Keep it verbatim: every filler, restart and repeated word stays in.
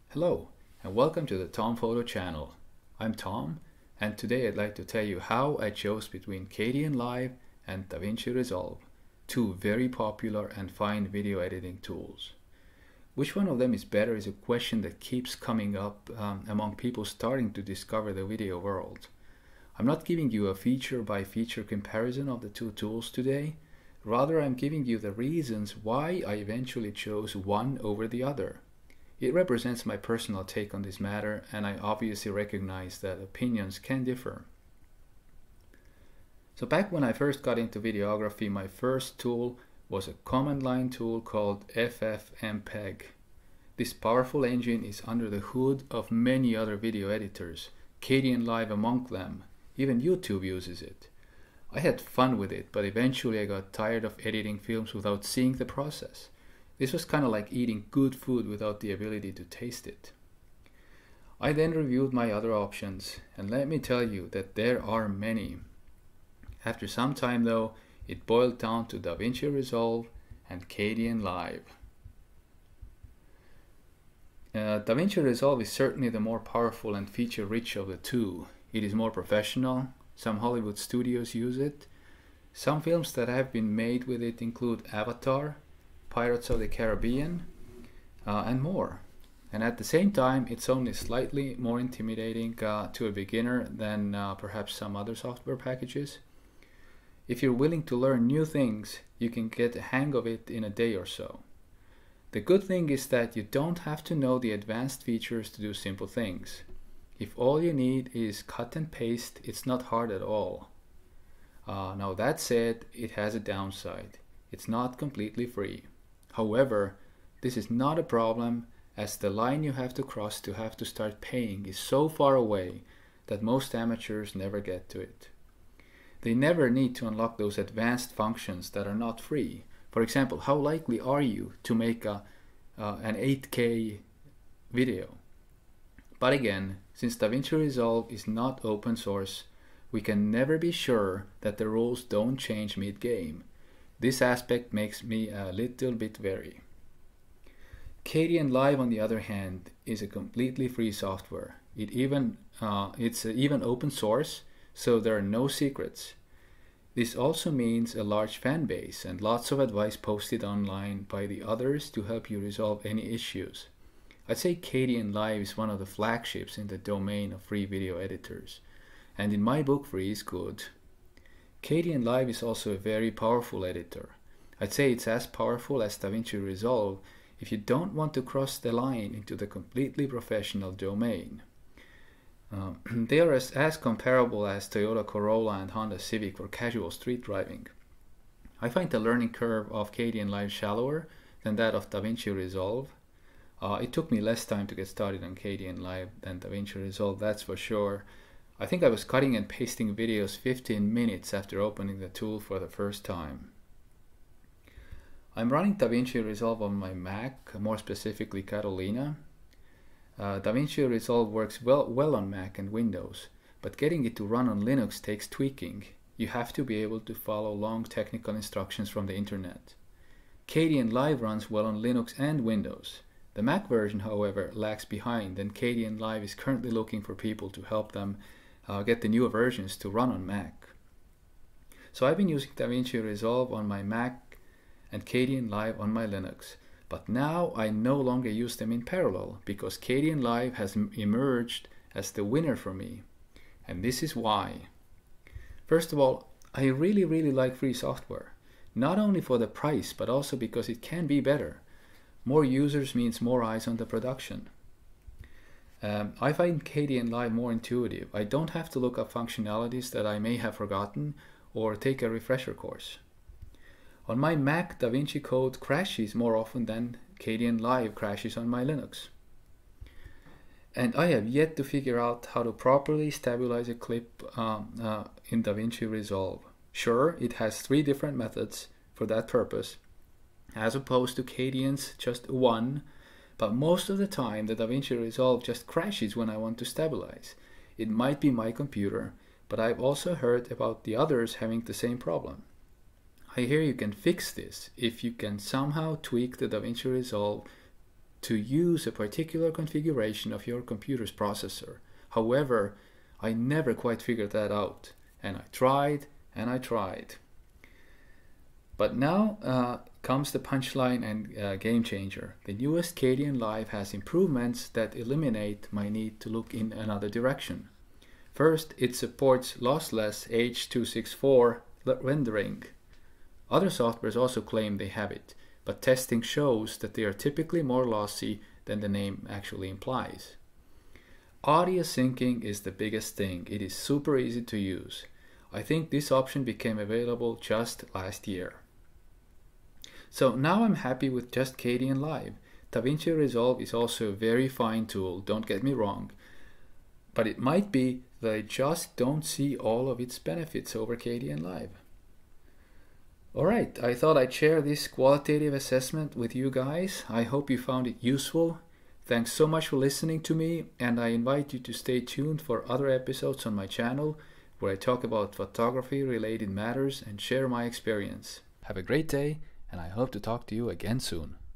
Hello, and welcome to the Tom Photo channel. I'm Tom, and today I'd like to tell you how I chose between Kdenlive and DaVinci Resolve, two very popular and fine video editing tools. Which one of them is better is a question that keeps coming up um, among people starting to discover the video world. I'm not giving you a feature by feature comparison of the two tools today. Rather, I'm giving you the reasons why I eventually chose one over the other. It represents my personal take on this matter, and I obviously recognize that opinions can differ. So back when I first got into videography, my first tool was a command line tool called FFmpeg. This powerful engine is under the hood of many other video editors, Kdenlive among them. Even YouTube uses it. I had fun with it, but eventually I got tired of editing films without seeing the process. This was kind of like eating good food without the ability to taste it. I then reviewed my other options, and let me tell you that there are many. After some time though, it boiled down to DaVinci Resolve and Kdenlive. Uh, DaVinci Resolve is certainly the more powerful and feature-rich of the two. It is more professional. Some Hollywood studios use it. Some films that have been made with it include Avatar, Pirates of the Caribbean, uh, and more. And at the same time, it's only slightly more intimidating uh, to a beginner than uh, perhaps some other software packages. If you're willing to learn new things, you can get a hang of it in a day or so. The good thing is that you don't have to know the advanced features to do simple things. If all you need is cut and paste, it's not hard at all. Uh, now that said, it has a downside. It's not completely free. However, this is not a problem, as the line you have to cross to have to start paying is so far away that most amateurs never get to it. They never need to unlock those advanced functions that are not free. For example, how likely are you to make a, uh, an eight K video? But again, since DaVinci Resolve is not open source, we can never be sure that the rules don't change mid-game. This aspect makes me a little bit wary. Kdenlive, on the other hand, is a completely free software. It even uh, it's even open source, so there are no secrets. This also means a large fan base and lots of advice posted online by the others to help you resolve any issues. I'd say Kdenlive is one of the flagships in the domain of free video editors, and in my book, free is good. Kdenlive is also a very powerful editor. I'd say it's as powerful as DaVinci Resolve if you don't want to cross the line into the completely professional domain. Uh, they are as, as comparable as Toyota Corolla and Honda Civic for casual street driving. I find the learning curve of Kdenlive shallower than that of DaVinci Resolve. Uh, it took me less time to get started on Kdenlive than DaVinci Resolve, that's for sure. I think I was cutting and pasting videos fifteen minutes after opening the tool for the first time. I'm running DaVinci Resolve on my Mac, more specifically Catalina. Uh, DaVinci Resolve works well, well on Mac and Windows, but getting it to run on Linux takes tweaking. You have to be able to follow long technical instructions from the internet. Kdenlive runs well on Linux and Windows. The Mac version, however, lags behind, and Kdenlive is currently looking for people to help them uh, get the newer versions to run on Mac. So I've been using DaVinci Resolve on my Mac and Kdenlive on my Linux. But now I no longer use them in parallel because Kdenlive has emerged as the winner for me. And this is why. First of all, I really really like free software. Not only for the price, but also because it can be better. More users means more eyes on the production. Um, I find Kdenlive more intuitive. I don't have to look up functionalities that I may have forgotten or take a refresher course. On my Mac, DaVinci Code crashes more often than Kdenlive crashes on my Linux. And I have yet to figure out how to properly stabilize a clip um, uh, in DaVinci Resolve. Sure, it has three different methods for that purpose, as opposed to Kden's just one, but most of the time the DaVinci Resolve just crashes when I want to stabilize. It might be my computer, but I've also heard about the others having the same problem. I hear you can fix this if you can somehow tweak the DaVinci Resolve to use a particular configuration of your computer's processor. However, I never quite figured that out, and I tried and I tried. But now uh, comes the punchline and uh, game changer. The newest Kdenlive has improvements that eliminate my need to look in another direction. First, it supports lossless H two sixty-four rendering. Other softwares also claim they have it, but testing shows that they are typically more lossy than the name actually implies. Audio syncing is the biggest thing. It is super easy to use. I think this option became available just last year. So now I'm happy with just Kdenlive. DaVinci Resolve is also a very fine tool, don't get me wrong. But it might be that I just don't see all of its benefits over Kdenlive. Alright, I thought I'd share this qualitative assessment with you guys. I hope you found it useful. Thanks so much for listening to me, and I invite you to stay tuned for other episodes on my channel where I talk about photography related matters and share my experience. Have a great day, and I hope to talk to you again soon.